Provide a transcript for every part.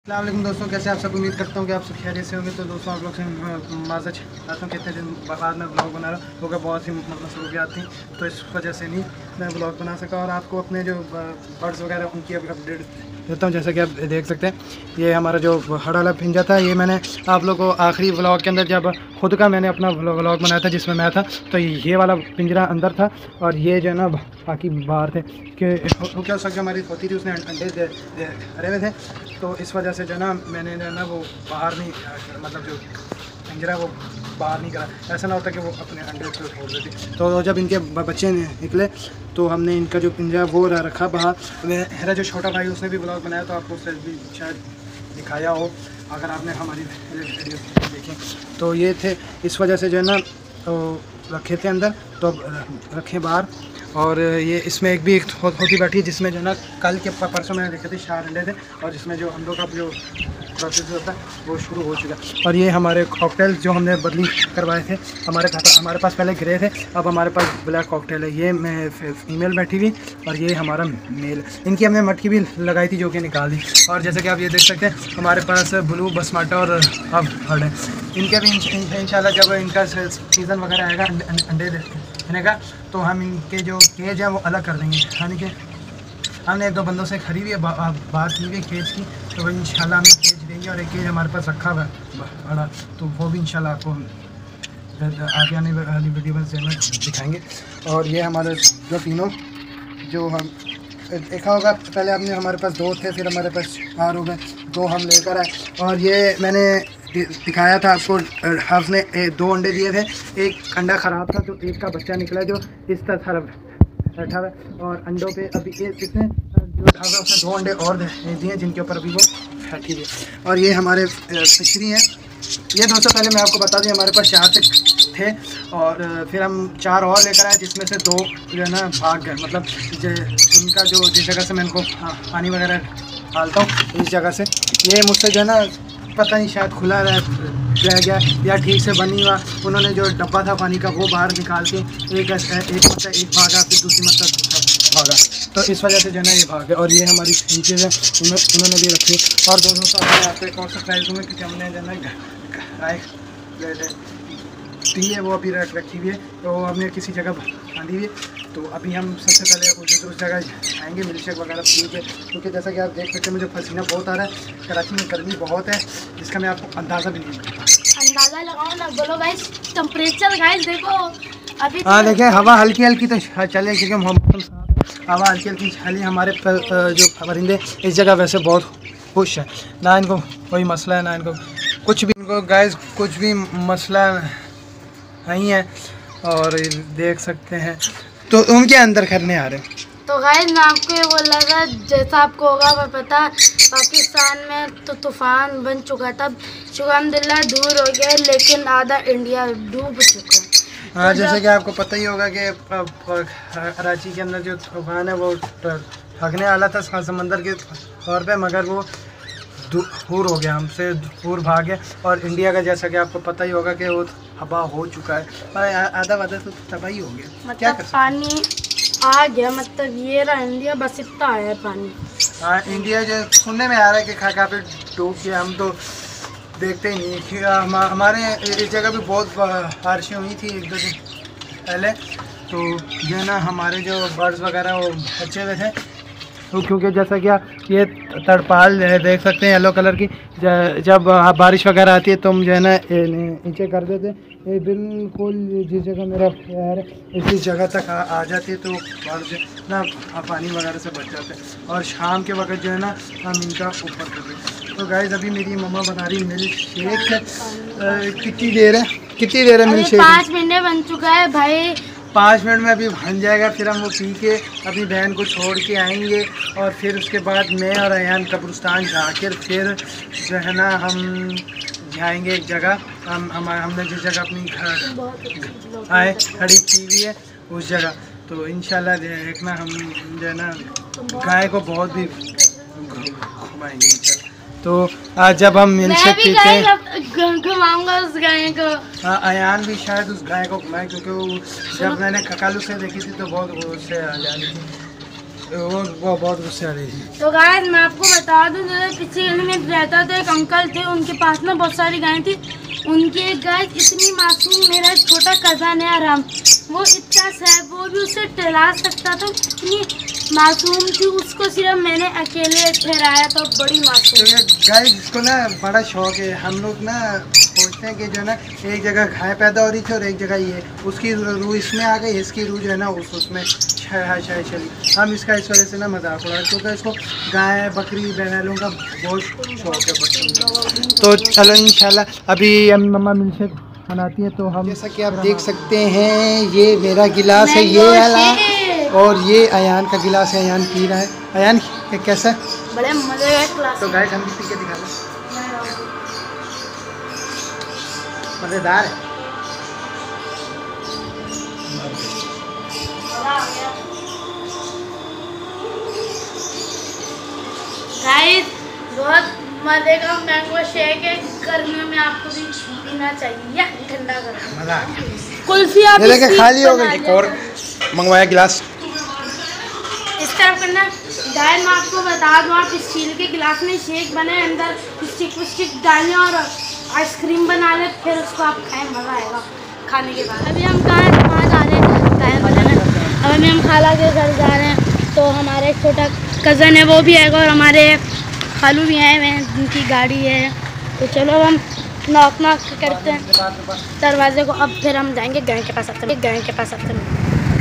अस्सलाम वालेकुम दोस्तों, कैसे आप सब। उम्मीद करता हूँ कि आप सब खैरियत से होंगे। तो दोस्तों आप लोग से माजर चाहता हूँ, कितने दिन बाद मैं ब्लॉग बना रहा हूँ क्योंकि बहुत सी मसरूफियात थी, तो इस वजह से नहीं मैं ब्लॉग बना सका और आपको अपने जो बर्ड्स वगैरह उनकी अपडेट देता हूँ। जैसा कि आप देख सकते हैं, ये हमारा जो हड़ा वाला पिंजरा था, ये मैंने आप लोग को आखिरी व्लॉग के अंदर जब खुद का मैंने अपना व्लॉग बनाया था जिसमें मैं था, तो ये वाला पिंजरा अंदर था और ये जो है ना बाकी बाहर थे कि क्या हो सकता हमारी होती थी, उसने अंडे भरे हुए थे, तो इस वजह से जो है ना मैंने जो है ना वो बाहर नहीं, मतलब जो पिंजरा वो बाहर नहीं करा। ऐसा ना होता कि वो अपने अंडे को छोड़ देती। तो जब इनके बच्चे निकले तो हमने इनका जो पिंजरा वो रखा बाहर। मेरा जो छोटा भाई उसने भी ब्लॉग बनाया, तो आपको उससे भी शायद दिखाया हो अगर आपने हमारी वीडियो देखी। तो ये थे, इस वजह से जो है ना तो रखे थे अंदर, तो रखे बाहर। और ये इसमें एक भी होती बैठी है जिसमें जो है ना कल के परसों मैंने देखे थे 4 अंडे थे, और जिसमें जो अंडों का जो प्रोसेस होता है वो शुरू हो चुका है। और ये हमारे कॉकटेल जो हमने बदली करवाए थे, हमारे पास पहले ग्रे थे, अब हमारे पास ब्लैक कॉकटेल है। ये मैं फीमेल बैठी हुई और ये हमारा मेल। इनकी हमने मटकी भी लगाई थी जो कि निकाल दी। और जैसे कि आप ये देख सकते हैं, हमारे पास ब्लू बसमाटा और अब हर्ड है। इनके भी इंशाल्लाह जब इनका सीज़न वगैरह आएगा अंडे देने का, तो हम इनके जो केज है वो अलग कर देंगे। यानी कि हमने एक दो बंदों से खरीदी है, बात की हुई केज की, तो वही इंशाल्लाह हमें केज देंगे। और एक केज हमारे पास रखा हुआ है बड़ा, तो वो भी इंशाल्लाह आपको आगे आने वाली वीडियो में दिखाएंगे। और ये हमारे जो तीनों जो हम देखा होगा, पहले आपने हमारे पास 2 थे, फिर हमारे पास 4 हो गए, 2 हम लेकर आए। और ये मैंने दिखाया था आपको, आपने 2 अंडे दिए थे, एक अंडा ख़राब था तो एक का बच्चा निकला जो इस तरफ बैठा हुआ है। और अंडों पे अभी इसने जो ढाबा उसने 2 अंडे और दिए जिनके ऊपर अभी वो बैठी हुई है। और ये हमारे फिशरी हैं। ये दोस्तों पहले मैं आपको बता दूं, हमारे पास 4 थे और फिर हम 4 और लेकर आए, जिसमें से 2 जो है ना भाग गए। मतलब इनका जो जिस जगह से मैं इनको पानी वगैरह डालता हूँ, इस जगह से ये मुझसे जो है ना पता नहीं शायद खुला रह गया या ठीक से बनी हुआ, उन्होंने जो डब्बा था पानी का वो बाहर निकाल के एक मतलब एक भागा, फिर दूसरी मतलब भागा, तो इस वजह से जो है ना ये भाग है। और ये हमारी चीज़ें उन्होंने भी रखी। और दोस्तों आपको एक और सरप्राइज दूँगा, क्योंकि हमने जो है ना गाय दी है वो अभी रखी हुई है, तो हमने किसी जगह बांधी हुई है। तो अभी हम सबसे पहले उस जगह आएंगे मिल्क शेक वगैरह पी के, क्योंकि जैसा कि आप देख सकते हैं मुझे पसीना बहुत आ रहा है। कराची में गर्मी बहुत है जिसका मैं आपको अंदाज़ा भी नहीं करता। अंदाज़ा लगाओ ना, बोलो गाइस टेम्परेचर गाइस देखो अभी। हाँ देखिए, हवा हल्की हल्की तो चले, क्योंकि मौसम हवा हल्की हल्की चली। हमारे जो परिंदे इस जगह वैसे बहुत खुश हैं, ना इनको कोई मसला है, ना इनको कुछ भी, इनको गाइस कुछ भी मसला नहीं है। और देख सकते हैं तो उनके अंदर करने आ रहे हैं। तो गाइस ना आपको ये वो लगा, जैसा आपको होगा वो पता, पाकिस्तान में तो तूफान बन चुका था, अल्हम्दुलिल्लाह दूर हो गया, लेकिन आधा इंडिया डूब चुका है। हाँ, जैसे कि आपको पता ही होगा कि कराची के अंदर जो तूफान है वो भागने वाला था समंदर के तौर पे, मगर वो दूर हो गया, हमसे दूर भाग गया। और इंडिया का जैसा कि आपको पता ही होगा कि वो हवा हो चुका है, पर आधा तो तबाही हो गया। मतलब क्या कर पानी आ गया, मतलब ये रहा इंडिया, बस इतना आया पानी। हाँ, इंडिया जो सुनने में आ रहा है कि खा पे डूब गया, हम तो देखते ही नहीं कि हमारे इस जगह भी बहुत बारिशें हुई थी 1-2 दिन पहले, तो जो है ना हमारे जो बर्ड्स वगैरह वो बचे हुए थे, तो क्योंकि जैसा कि ये तरपाल देख सकते हैं येलो कलर की, जब बारिश वगैरह आती है तो हम जो है ना नीचे कर देते, ये बिल्कुल जिस जगह मेरा पैर है इसी जगह तक आ जाती है, तो बर्ड ना पानी वगैरह से बच जाते हैं। और शाम के वक्त जो है ना हम इनका ऊपर कर देते। तो गाइस अभी मेरी मम्मा बना रही मिल्क शेक। कितनी देर है मिल्क शेक? 5 मिनट बन चुका है भाई। 5 मिनट में अभी बन जाएगा, फिर हम वो पी के अपनी बहन को छोड़ के आएंगे। और फिर उसके बाद मैं और अयान कब्रिस्तान जाकर फिर जो है ना हम जाएंगे एक जगह, हमने जिस जगह अपनी आए खड़ी की हुई है उस जगह, तो इंशाल्लाह देखना हम जो है ना गाय को बहुत भी घुमाएंगे इंशाल्लाह। तो आज जब हम मिल्क शेक पीते हैं, घुमाऊंगा उस गाय को। हाँ, अयान भी शायद उस गाय को घुमाए, क्योंकि वो जब मैंने कल उसे देखी थी तो बहुत उससे आ जा रही थी। वो बहुत गुस्से आ रही थी। तो गाइस मैं आपको बता दूं, जैसे पिछले गली में रहता था एक अंकल थे, उनके पास में बहुत सारी गायें थी। उनकी एक गाय इतनी मासूम, मेरा छोटा कज़न है आराम, वो इतना सा वो भी उसे टहला सकता था, इतनी मासूम थी, उसको सिर्फ मैंने अकेले ठहराया था, बड़ी मासूम। तो गाय जिसको ना बड़ा शौक है, हम लोग ना सोचते हैं कि जो है ना एक जगह गाय पैदा हो रही थी और एक जगह ये, उसकी रूह इसमें आ गई, इसकी रूह जो है ना उसमें शायद चली। हम इसका इस वजह से ना मजाक उड़ा, क्योंकि इसको गाय बकरी बैलों का बहुत शौक है बच्चों। तो चलो इंशाल्लाह अभी हम मम्मा मिल्कशेक बनाती है, तो हम जैसा कि आप देख सकते हैं ये मेरा गिलास है, ये वाला, और ये अयान का गिलास है, अयान पी रहा है। अयान कैसा है? बड़े मजे का क्लास। तो गाइस हम भी पी के दिखा दें, मज़ेदार है। गाइस बहुत मजे का मैंगो शेक है, गर्मियों में आपको भी पीना चाहिए या ठंडा कर मज़ा आ गया। कुल्फी आप खाली हो गई, एक और मंगवाया गिलास इस तरफ करना। गाइस मैं आपको बता दूं, आप स्टील के गिलास में शेक बनाए, अंदर स्टिक डालें और आइसक्रीम बना लें, फिर उसको आप खाएं, मज़ा आएगा खाने के बाद। अभी हम कहाँ जा रहे हैं टाइम बताना। अब अभी हम खाला के घर जा रहे हैं, तो हमारे एक छोटा कज़न है वो भी आएगा, और हमारे खालू भी आए हुए हैं जिनकी गाड़ी है। तो चलो अब हम नॉक करते हैं दरवाजे को, अब फिर हम जाएंगे गाय के पास आते हैं।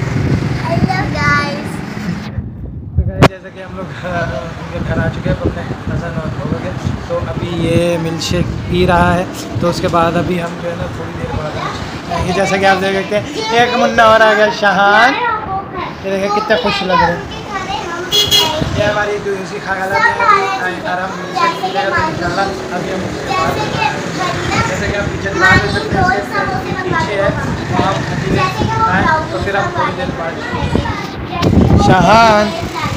जैसे कि हम लोग उनके घर आ चुके हैं अपने कज़न और लोगों के, तो अभी ये मिल्कशेक पी रहा है, तो उसके बाद अभी हम जो है ना थोड़ी देर बाद ये जैसे कि आप देख सकते हैं एक मुन्ना और आ गया शाहान, ये देखें कितना खुश लग रहे हैं। ये हमारी जो इसी खाला आराम मिल्कशेक पी लेगा, तो इंशाल्लाह अभी हम जैसे कि आप पीछे पीछे है वहाँ तो फिर हम थोड़ी देर बाद शाहान।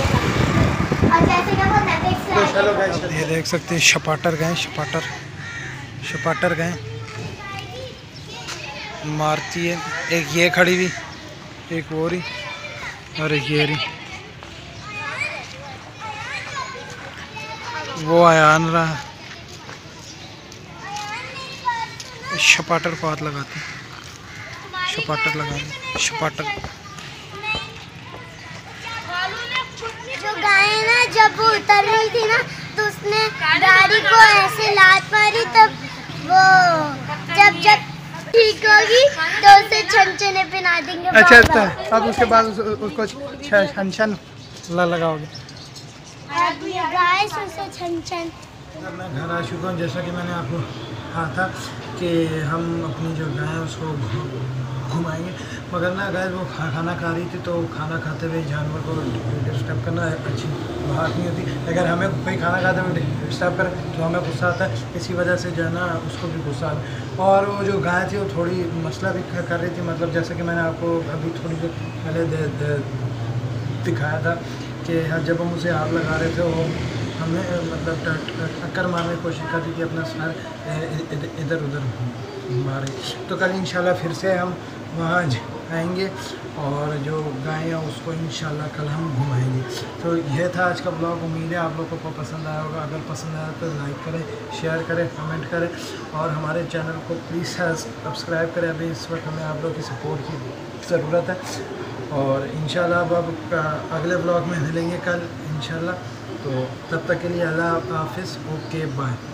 ये देख सकते हैं शपाटर गए मारती है, एक ये खड़ी हुई, एक वो रही और एक ये रही, वो आयान रहा। शपाटर को हाथ लगाते हैं, शपाटर जो गाय ना जब वो उतर रही थी ना, तो उसने गाड़ी को ऐसे लात मारी, तब वो जब ठीक होगी तो उसे छनछने पिला देंगे। अच्छा, अब उसके बाद उसको छन लगाओगे। गाय उसे छन। मैं घर आ चुका हूँ, जैसा कि मैंने आपको कहा था कि हम अपनी जो गाय है उसको घुमाएंगे, मगर ना गाय वो खाना खा रही थी, तो खाना खाते हुए जानवर को डिस्टर्ब करना अच्छी बात नहीं होती। अगर हमें कोई खाना खाते हुए डिस्टर्ब करे तो हमें गुस्सा आता है, इसी वजह से जो है ना उसको भी गुस्सा आता है। और वो जो गाय थी वो थोड़ी मसला भी कर रही थी, मतलब जैसे कि मैंने आपको अभी थोड़ी देर पहले दिखाया था कि जब हम उसे आग लगा रहे थे, वो हमें मतलब टक्कर मारने की कोशिश कर रही थी, अपना सर इधर उधर मारे। तो कल इंशाल्लाह फिर से हम वहाँ आएंगे और जो गाय है उसको इंशाल्लाह कल हम घुमाएंगे। तो यह था आज का ब्लॉग, उम्मीद है आप लोगों को पसंद आया होगा। अगर पसंद आया तो लाइक करें, शेयर करें, कमेंट करें और हमारे चैनल को प्लीज़ सब्सक्राइब करें। अभी इस वक्त हमें आप लोग की सपोर्ट की ज़रूरत है और इंशाल्लाह अब अगले ब्लॉग में मिलेंगे कल इंशाल्लाह। तो तब तक के लिए अल्लाह हाफिज़, ओके बाय।